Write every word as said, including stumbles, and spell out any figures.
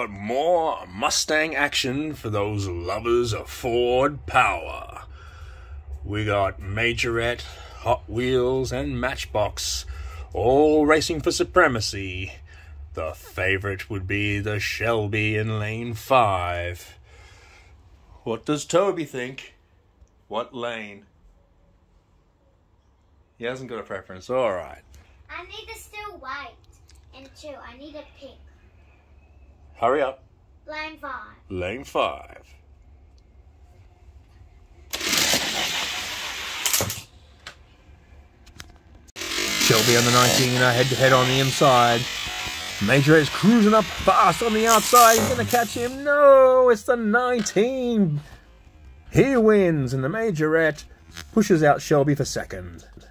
got more Mustang action for those lovers of Ford power. We got Majorette, Hotwheels, and Matchbox, all racing for supremacy. The favorite would be the Shelby in lane five. What does Toby think? What lane? He hasn't got a preference. All right. I need a still white. And two, I need a pink. Hurry up. Lane five. Lane five. Shelby on the nineteen, head to head on the inside. Majorette is cruising up fast on the outside. He's going to catch him. No, it's the nineteen. He wins, and the Majorette pushes out Shelby for second.